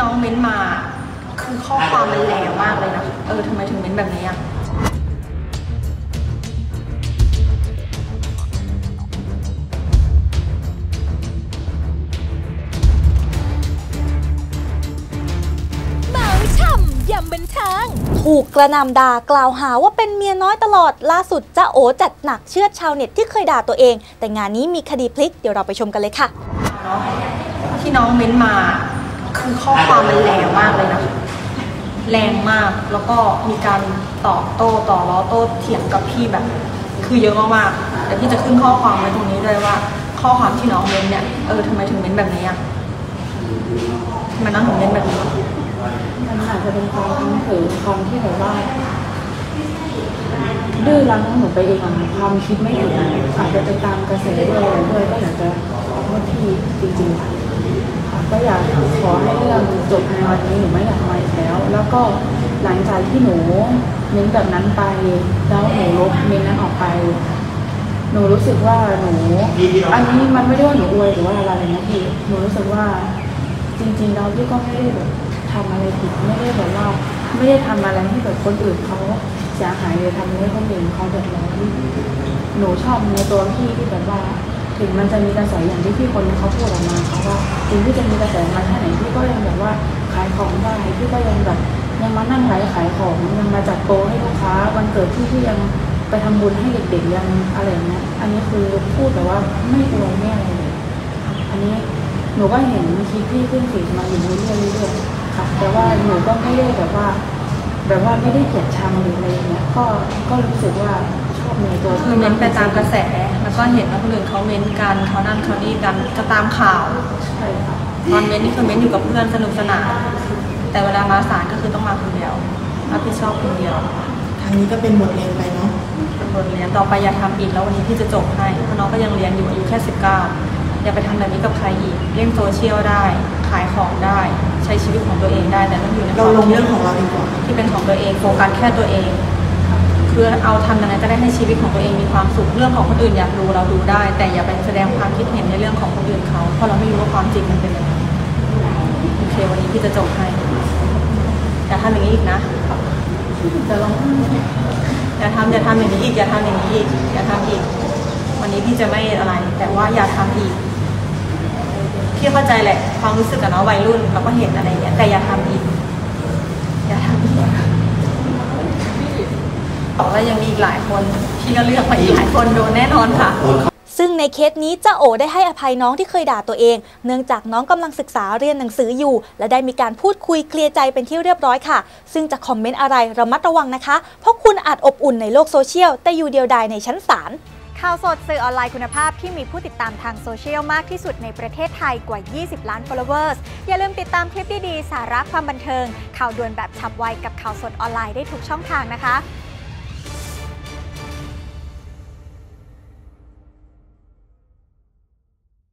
น้องเม้นมาคือข้อความมันแรงมากเลยนะทำไมถึงเม้นแบบนี้อ่ะยำบันเทิงถูกกระหน่ำด่ากล่าวหาว่าเป็นเมียน้อยตลอดล่าสุดจ้าโอจัดหนักเชือดชาวเน็ตที่เคยด่าตัวเองแต่งานนี้มีคดีพลิกเดี๋ยวเราไปชมกันเลยค่ะที่น้องเม้นมาคือข้อความมันแรงมากเลยนะแรงมากแล้วก็มีการตอบโต้ต่อล้อโต้เถียงกับพี่แบบคือเยอะมากๆแต่พี่จะขึ้นข้อความไว้ตรงนี้เลยว่าข้อความที่น้องเม้นเนี่ยทำไมถึงเม้นแบบนี้อ่ะทำไมน้องถึงเม้นแบบนี้มันอาจจะเป็นความเผลอความที่แบบว่าดื้อรั้นของหนูไปเองความคิดไม่ถึงอาจจะไปตามกระแสด้วยอะไรด้วยก็อยากจะขอโทษพี่จริงๆก็อยากขอให้เรื่องจบในวันนี้หนูไม่อยากมาอีกแล้วก็หลังจากที่หนูเม้นแบบนั้นไปแล้วหนูลบเม้นนั้นออกไปหนูรู้สึกว่าหนูอันนี้มันไม่ได้ว่าหนูอวยหรือว่าอะไรนะพี่หนูรู้สึกว่าจริงๆเราพี่ก็ไม่ได้แบบทำอะไรผิดไม่ได้แบบว่าไม่ได้ทำอะไรให้แบบคนอื่นเขาเสียหายเลยทำให้คนอื่นเขาเดือดร้อนหนูชอบในตัวพี่ที่แบบว่าถึงมันจะมีกระแสอย่างที่พี่คนเขาพูดออกมาเขาว่าถึงที่จะมีกระแสมาแค่ไหนพี่ก็ยังแบบว่าขายของได้พี่ก็ยังแบบยังมานั่งขายของยังมาจัดโปรให้ลูกค้าวันเกิดที่ยังไปทำบุญให้เด็กๆยังอะไรเงี้ยอันนี้คือพูดแต่ว่าไม่อวยไม่อะไรเลยอันนี้หนูก็เห็นคลิปที่ขึ้นฟีดมาอยู่เรื่อยๆค่ะแต่ว่าหนูก็ไม่ได้แบบว่าไม่ได้เกลียดชังหรืออะไรเงี้ยก็รู้สึกว่าชอบในตัวคือเม้นไปตามกระแสแล้วก็เห็นว่าคนอื่นเขาเม้นกันเขานั่นเขานี่กันจะตามข่าวใช่ค่ะตอนเม้นนี่คือเม้นอยู่กับเพื่อนสนุกสนานแต่เวลามาศาลก็คือต้องมาคนเดียวรับผิดชอบคนเดียวทางนี้ก็เป็นบทเรียนไปเนาะเป็นบทเรียนต่อไปอย่าทำอีกแล้ววันนี้พี่จะจบให้เพราะน้องก็ยังเรียนอยู่อายุแค่19อย่าไปทำแบบนี้กับใครอีกเล่นโซเชียลได้ขายของได้ใช้ชีวิตของตัวเองได้แต่ต้องอยู่ในเราลงเรื่องของเราดีกว่าที่เป็นของตัวเองโฟกัสแค่ตัวเองคือเอาทำยังไงก็ได้ให้ชีวิตของตัวเองมีความสุขเรื่องของคนอื่นอยากดูเราดูได้แต่อย่าไปแสดงความคิดเห็นในเรื่องของคนอื่นเขาเพราะเราไม่รู้ว่าความจริงมันเป็นยังไงโอเควันนี้พี่จะจบให้อย่าทำอย่างนี้อีกนะจะลองอย่าทำอย่างนี้อีกอย่าทำอย่างนี้อีกอย่าทำอีกวันนี้พี่จะไม่อะไรแต่ว่าอย่าทำอีกพี่เข้าใจแหละความรู้สึกกับน้องวัยรุ่นเราก็เห็นอะไรอย่างเงี้ยแต่อย่าทำอีกอย่าทำอีกบอกว่ายังมีอีกหลายคนพี่ก็เลือกมาอีกหลายคนโดนแน่นอนค่ะซึ่งในเคสนี้จ้าโอได้ให้อภัยน้องที่เคยด่าตัวเองเนื่องจากน้องกำลังศึกษาเรียนหนังสืออยู่และได้มีการพูดคุยเคลียร์ใจเป็นที่เรียบร้อยค่ะซึ่งจะคอมเมนต์อะไรระมัดระวังนะคะเพราะคุณอาจอบอุ่นในโลกโซเชียลแต่อยู่เดียวดายในชั้นศาลข่าวสดสื่อออนไลน์คุณภาพที่มีผู้ติดตามทางโซเชียลมากที่สุดในประเทศไทยกว่า20ล้าน followers อย่าลืมติดตามคลิปดีๆสาระความบันเทิงข่าวด่วนแบบฉับไวกับข่าวสดออนไลน์ได้ทุกช่องทางนะคะ